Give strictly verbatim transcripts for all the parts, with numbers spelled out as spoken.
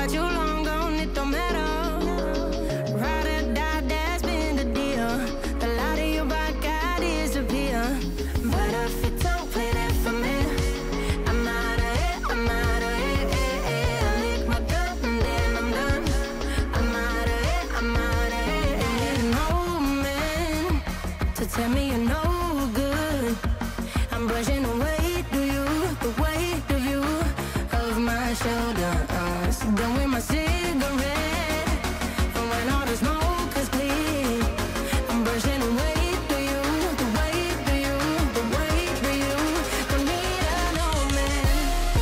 about you long gone, it don't matter. Ride or die, that's been the deal. The light of your back, I disappear. But if you don't play that for me, I'm out of it, I'm out of it, eh, eh. I lick my gun and then I'm done. I'm out of it, I'm out of it, eh. No man to tell me you're no good. I'm brushing the weight of you, the weight of you of my shoulders. Done with my cigarette, and when all the smoke is clear, I'm brushing the weight of you, the weight of you, the weight of you. Don't need a no man.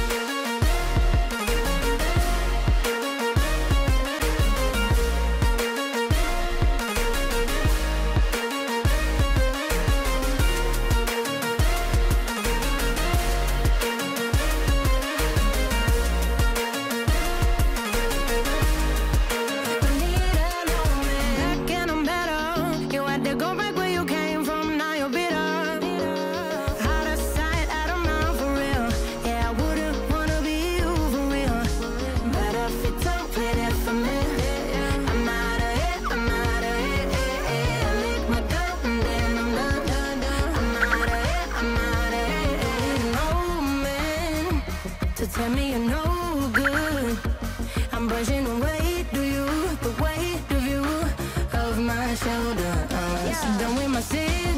Tell me you're no good. I'm brushing the weight of you, the weight of you of my shoulders. Done with my sin.